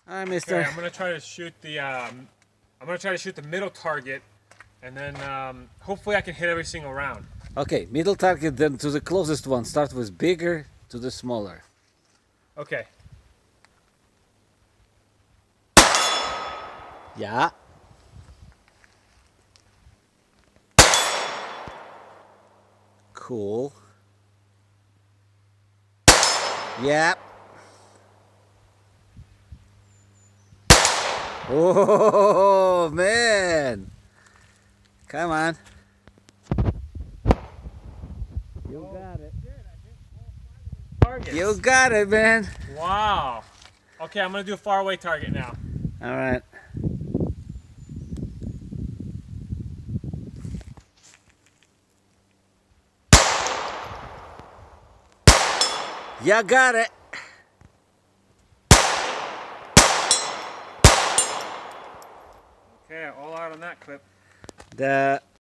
Hi, mister. Okay, I'm gonna try to shoot the middle target, and then hopefully I can hit every single round. Okay, middle target then to the closest one. Start with bigger to the smaller. Okay. Yeah. Cool. Yep. Oh, man. Come on. You got it. Targets. You got it, man. Wow. Okay, I'm gonna do a far away target now. All right. You got it. Okay, all out on that clip. The